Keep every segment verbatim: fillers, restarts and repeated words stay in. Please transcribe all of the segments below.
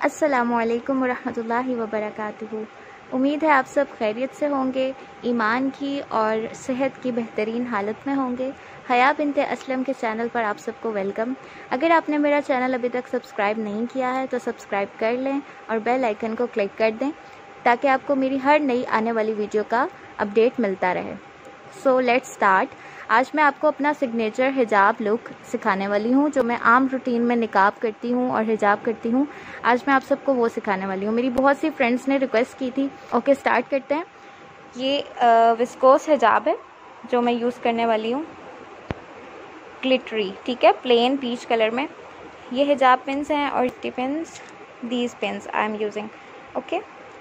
अस्सलामुअलैकुम वरहमतुल्लाहि वबरकातुहू। उम्मीद है आप सब खैरियत से होंगे, ईमान की और सेहत की बेहतरीन हालत में होंगे। हया बिनते असलम के चैनल पर आप सबको वेलकम। अगर आपने मेरा चैनल अभी तक सब्सक्राइब नहीं किया है तो सब्सक्राइब कर लें और बेल आइकन को क्लिक कर दें ताकि आपको मेरी हर नई आने वाली वीडियो का अपडेट मिलता रहे। So let's start. आज मैं आपको अपना सिग्नेचर हिजाब लुक सिखाने वाली हूँ, जो मैं आम रूटीन में निकाब करती हूँ और हिजाब करती हूँ। आज मैं आप सबको वो सिखाने वाली हूँ। मेरी बहुत सी फ्रेंड्स ने रिक्वेस्ट की थी। ओके, स्टार्ट करते हैं। ये विस्कोस हिजाब है जो मैं यूज़ करने वाली हूँ, ग्लिटरी, ठीक है, प्लेन पीच कलर में। ये हिजाब पिन्स हैं और T pins, these pins I am using. Okay,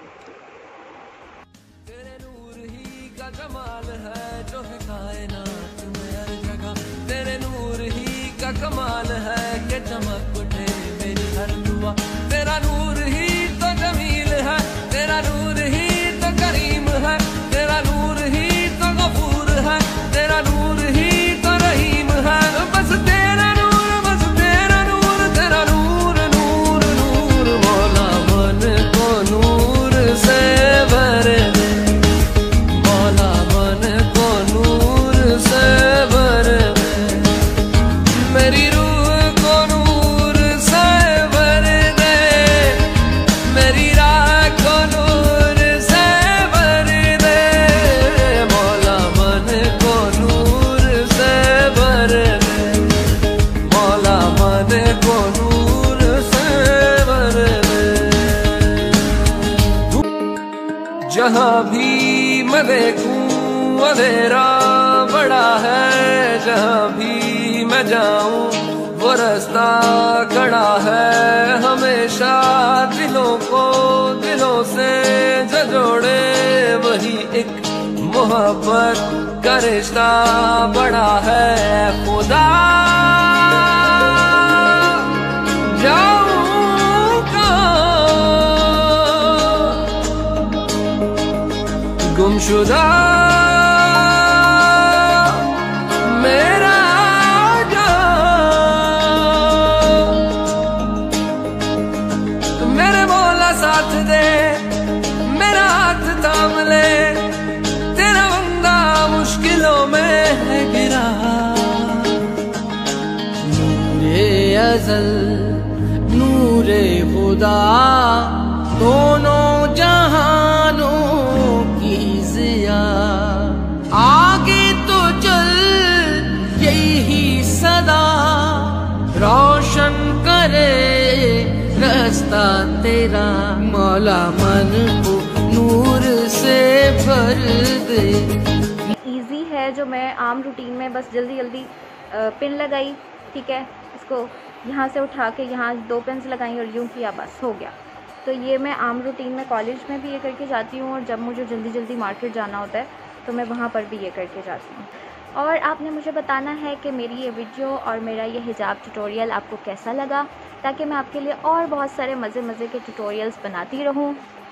कमाल है जो है कायनात में हर जगह, तेरे नूर ही का कमाल है कि चमक उठे मेरी हर दुआ। तेरा नूर ही तो जमील है, तेरा नूर ही तो करीम है, तेरा नूर ही तो गफूर है, तेरा नूर ही तो रहीम है। बस तेरा नूर, बस तेरा नूर, तेरा नूर नूर नूर। मौला मन को नूर से भर दे, मेरी रूह को नूर से भर दे, मेरी राह को नूर से भर दे। मौला मन को नूर से भर दे, मौला मन को नूर से भर दे। जहाँ भी मैं देखूं अंधेरा बड़ा है, जहाँ भी मैं जाऊं वो रास्ता खड़ा है। हमेशा दिलों को दिलों से जो जोड़े वही एक मोहब्बत का रिश्ता बड़ा है। खुदा जाऊं कहाँ गुमशुदा साथ दे, मेरा हाथ थाम ले, तेरा बंदा मुश्किलों में है गिरा। नूरे अज़ल नूरे खुदा दोनों जहानों की ज़िया, आगे तो चल यही सदा रोशन करे रास्ता तेरा। मौला मन को नूर से भर दे। इजी है जो मैं आम रूटीन में बस जल्दी जल्दी पिन लगाई, ठीक है, इसको यहाँ से उठा के यहाँ दो पिन्स लगाई और यूँ किया, बस हो गया। तो ये मैं आम रूटीन में कॉलेज में भी ये करके जाती हूँ और जब मुझे जल्दी जल्दी मार्केट जाना होता है तो मैं वहाँ पर भी ये करके जाती हूँ। और आपने मुझे बताना है कि मेरी ये वीडियो और मेरा ये हिजाब ट्यूटोरियल आपको कैसा लगा, ताकि मैं आपके लिए और बहुत सारे मज़े मज़े के ट्यूटोरियल्स बनाती रहूं।